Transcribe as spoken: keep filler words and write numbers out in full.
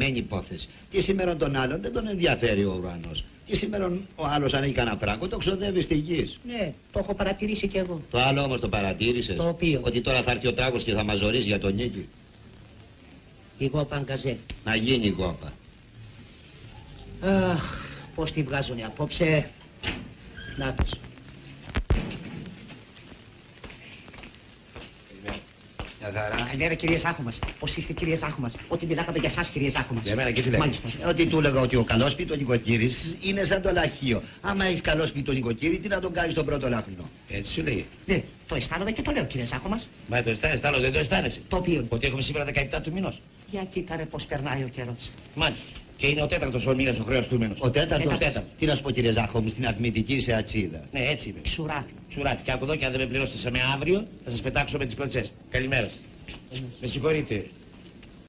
πετυχημένη υπόθεση. Τι σήμερα τον άλλον δεν τον ενδιαφέρει ο ουρανός. Τι σήμερα ο άλλος αν έχει κανένα φράγκο το ξοδεύει στη γη. Ναι, το έχω παρατηρήσει κι εγώ. Το άλλο όμως το παρατήρησες? Το οποίο? Ότι τώρα θα έρθει ο τράγος και θα μας ζορίσει για τον νίκη. Η γόπα αγκαζέ. Να γίνει η γόπα. Αχ, πώς τη βγάζουνε απόψε. Νάτος. Μια χαρά. Καλημέρα κύριε Ζάχο μας. Πώς είστε κύριε Ζάχο μας? Ότι μιλάγαμε για εσάς κύριε Ζάχο μας. Για μένα και τι λέει? Μάλιστα. Ότι του έλεγα ότι ο καλός πιτονικοκύρης είναι σαν το λαχείο. Άμα έχεις καλός πιτονικοκύρη, τι να τον κάνεις στον πρώτο λαχνό. Έτσι σου λέει. Ναι, το αισθάνομαι και το λέω κύριε Ζάχο μας. Μα το αισθάνεσαι, άλλο δεν το αισθάνεσαι. Το οποίο? Ότι έχουμε σήμερα δεκαεπτά του μηνός. Για κοίτα ρε πώς περνάει ο καιρός. Μάλιστα. Και είναι ο τέταρτος ο μήνας ο χρεωστούμενος. Ο τέταρτος. Ε, τέταρτος. Τι να σου πω κύριε Ζάχο μου, στην αριθμητική σε ατσίδα. Ναι, έτσι είμαι. Ξουράφι. Τσουράφι. Και από εδώ και αν δεν με πληρώσετε σε με αύριο, θα σας πετάξω με τις κλωτσές. Καλημέρα. Με συγχωρείτε.